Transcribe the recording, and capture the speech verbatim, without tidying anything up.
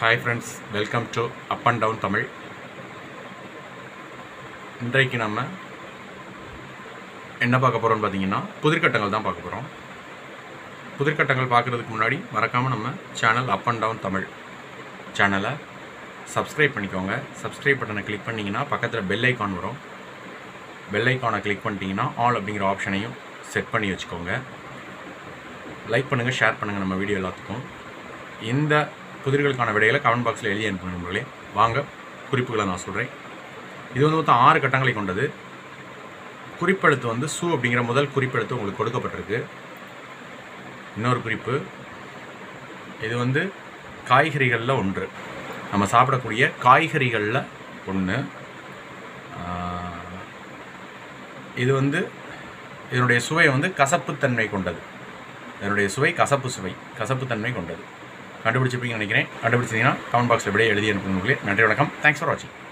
Hi friends, welcome to up and down Tamil. இன்றைக்கு நம்ம என்ன பார்க்க போகிறோம்னு பார்த்தீங்கன்னா புதிர்கட்டங்கள் தான் பார்க்க போகிறோம். புதிர்கட்டங்கள் பார்க்குறதுக்கு முன்னாடி மறக்காமல் நம்ம channel up and down Tamil சேனலை சப்ஸ்கிரைப் பண்ணிக்கோங்க. சப்ஸ்கிரைப் பட்டனை கிளிக் பண்ணிங்கன்னா பக்கத்தில் பெல் ஐக்கான் வரும். பெல் ஐக்கானை கிளிக் பண்ணிட்டீங்கன்னா ஆல் அப்படிங்கிற ஆப்ஷனையும் செட் பண்ணி வச்சுக்கோங்க. லைக் பண்ணுங்கள், ஷேர் பண்ணுங்கள் நம்ம வீடியோ எல்லாத்துக்கும். இந்த புதிர்களுக்கான விடைகளை கமெண்ட் பாக்ஸில் எழுதி அனுப்புங்க நண்பர்களே. வாங்க குறிப்புகளை நான் சொல்கிறேன். இது வந்து மொத்தம் ஆறு கட்டங்களை கொண்டது. குறிப்பெழுத்து வந்து சு அப்படிங்கிற முதல் குறிப்பெழுத்து உங்களுக்கு கொடுக்கப்பட்டிருக்கு. இன்னொரு குறிப்பு, இது வந்து காய்கறிகளில் ஒன்று, நம்ம சாப்பிடக்கூடிய காய்கறிகளில் ஒன்று. இது வந்து இதனுடைய சுவை வந்து கசப்புத்தன்மை கொண்டது. இதனுடைய சுவை கசப்பு சுவை கசப்புத்தன்மை கொண்டது. கண்டுபிடிச்சிருப்பீங்கன்னு நினைக்கிறேன். கண்டுபிடிச்சிங்கன்னா கமெண்ட் பாக்ஸில் விடையை எழுதி அனுப்புங்களே. நன்றி, வணக்கம். தேங்க்ஸ் ஃபார் வாட்சிங்.